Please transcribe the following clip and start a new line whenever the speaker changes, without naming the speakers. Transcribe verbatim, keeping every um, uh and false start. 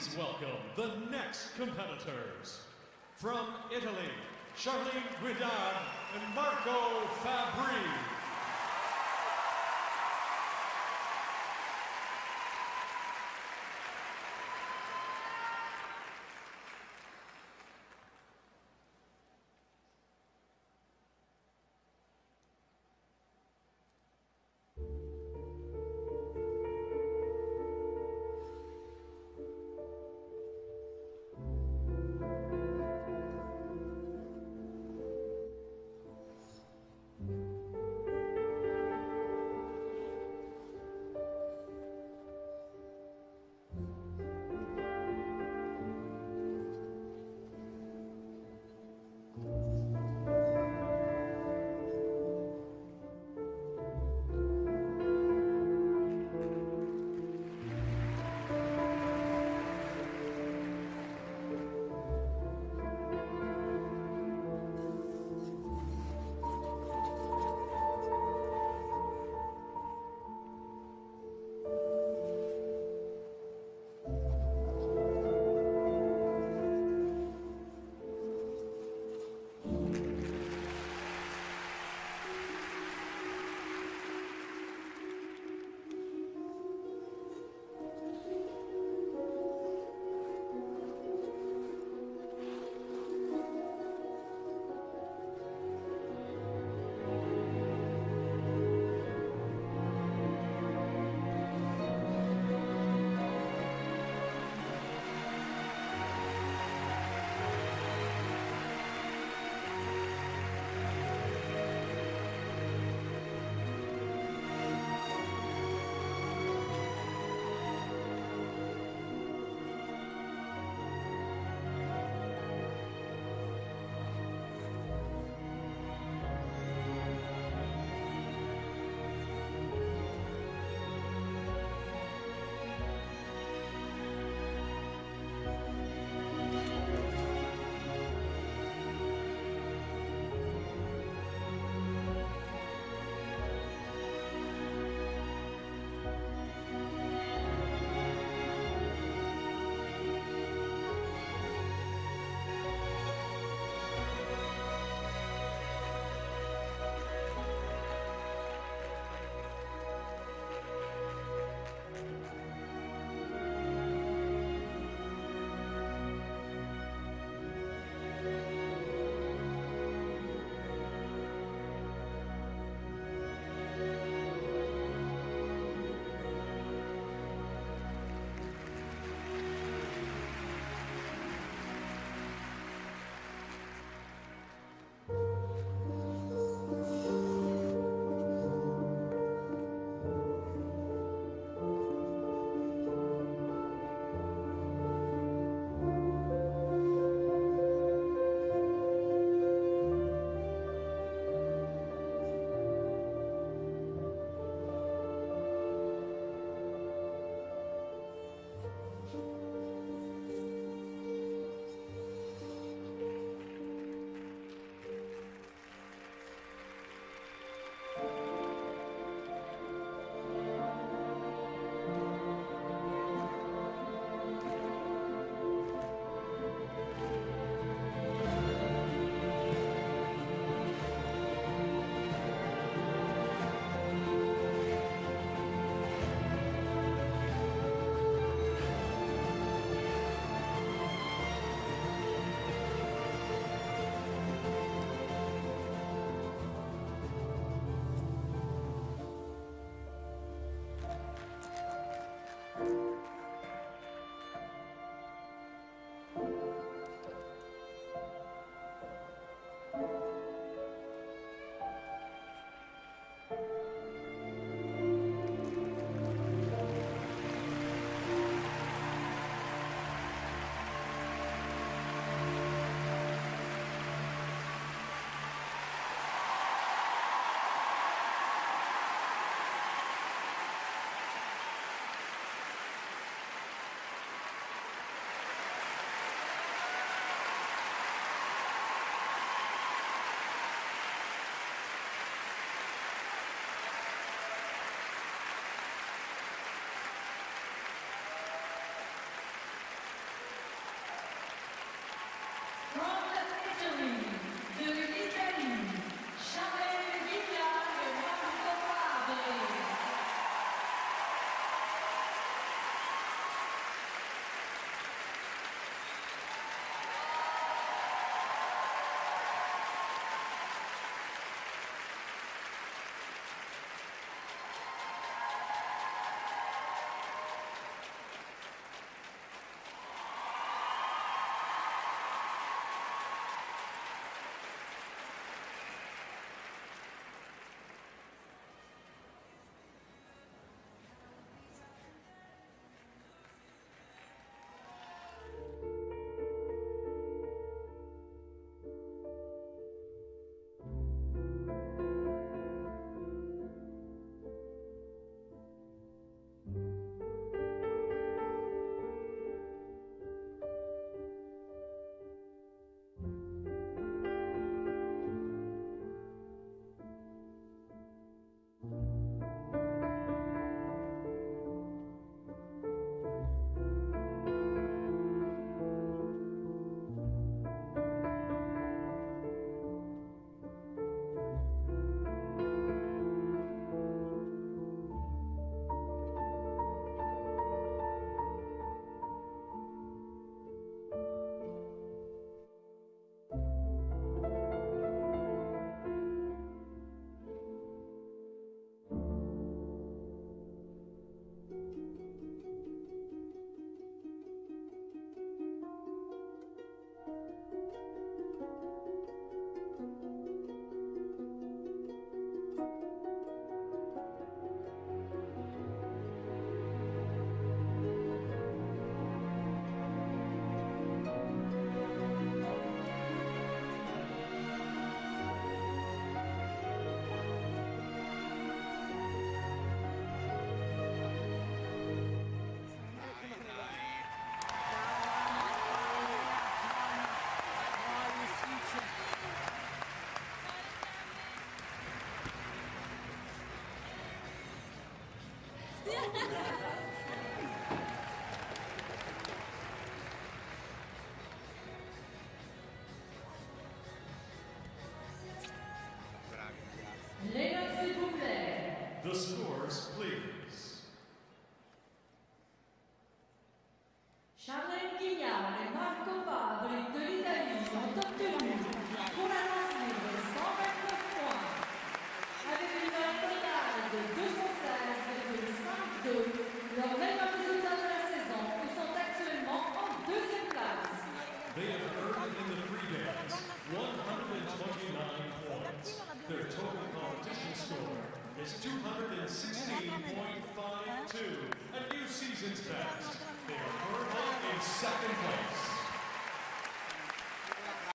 Please welcome the next competitors. From Italy, Charlene Guidard and Marco Fabri. The scores, please.
Charles Guignard et Marco Fabri de l'Italie ont obtenu pour la lance libre cent vingt-neuf points, avec une note totale de deux cent seize virgule cinquante-deux. Leur meilleur résultat de la saison, ils sont actuellement en deuxième place.
They have earned in the free dance one hundred twenty-nine points. Their total competition score is two hundred sixteen point five two, a new season's best. They are currently in second place.